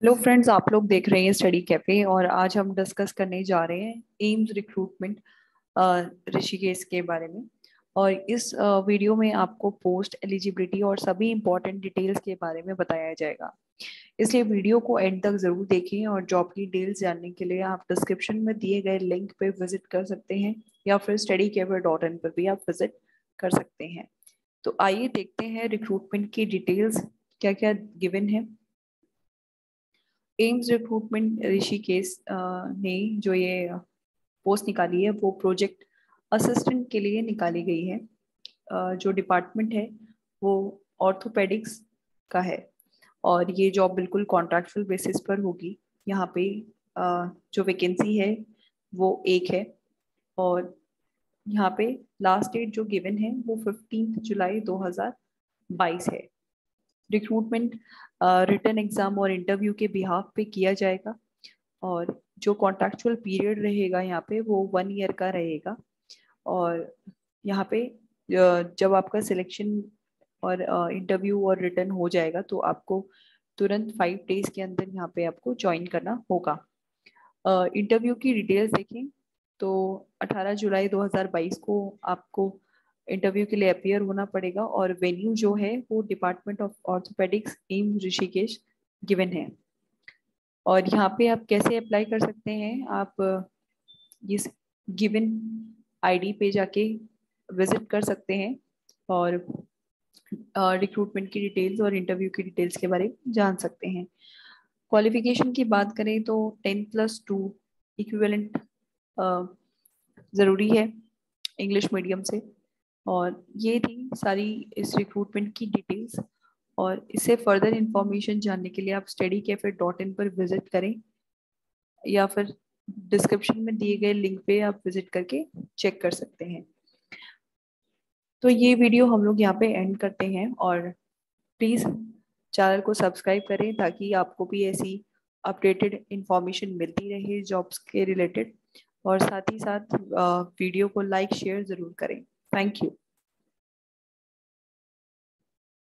Hello friends, आप लोग देख रहे हैं स्टडी कैफे और आज हम डिस्कस करने जा रहे हैं एम्स रिक्रूटमेंट ऋषिकेश के बारे में। और इस वीडियो में आपको पोस्ट एलिजिबिलिटी और सभी इंपॉर्टेंट डिटेल्स के बारे में बताया जाएगा। इसलिए वीडियो को एंड तक जरूर देखें और जॉब की डिटेल्स जानने के लिए आप डिस्क्रिप्शन में दिए गए लिंक पे विजिट कर सकते हैं या फिर studycafe.in पर भी आप विजिट कर सकते हैं। तो आइए देखते हैं रिक्रूटमेंट की डिटेल्स क्या क्या गिवन है। एम्स रिक्रूटमेंट ऋषिकेश ने जो ये पोस्ट निकाली है वो प्रोजेक्ट असिस्टेंट के लिए निकाली गई है। जो डिपार्टमेंट है वो ऑर्थोपेडिक्स का है और ये जॉब बिल्कुल कॉन्ट्रैक्चुअल बेसिस पर होगी। यहाँ पे जो वैकेंसी है वो एक है और यहाँ पे लास्ट डेट जो गिवन है वो 15 जुलाई 2022 है। रिक्रूटमेंट रिटन एग्जाम और इंटरव्यू के बिहाफ पे किया जाएगा और जो कॉन्ट्रैक्चुअल पीरियड रहेगा यहाँ पे वो 1 ईयर का रहेगा। और यहाँ पे जब आपका सिलेक्शन और इंटरव्यू और रिटर्न हो जाएगा तो आपको तुरंत 5 डेज के अंदर यहाँ पे आपको ज्वाइन करना होगा। इंटरव्यू की डिटेल्स देखें तो 18 जुलाई 2022 को आपको इंटरव्यू के लिए अपीयर होना पड़ेगा और वेन्यू जो है वो department of orthopaedics AIIMS Rishikesh given है। और यहाँ पे आप कैसे अप्लाई कर सकते हैं, आप इस गिवन आईडी पे जाके विजिट कर सकते हैं और रिक्रूटमेंट की डिटेल्स और इंटरव्यू की डिटेल्स के बारे में जान सकते हैं। क्वालिफिकेशन की बात करें तो 10+2 इक्विवेलेंट ज़रूरी है इंग्लिश मीडियम से। और ये थी सारी इस रिक्रूटमेंट की डिटेल्स। और इससे फर्दर इंफॉर्मेशन जानने के लिए आप studycafe.in पर विजिट करें या फिर डिस्क्रिप्शन में दिए गए लिंक पे आप विजिट करके चेक कर सकते हैं। तो ये वीडियो हम लोग यहाँ पे एंड करते हैं और प्लीज़ चैनल को सब्सक्राइब करें ताकि आपको भी ऐसी अपडेटेड इंफॉर्मेशन मिलती रहे जॉब्स के रिलेटेड। और साथ ही साथ वीडियो को लाइक शेयर ज़रूर करें। Thank you.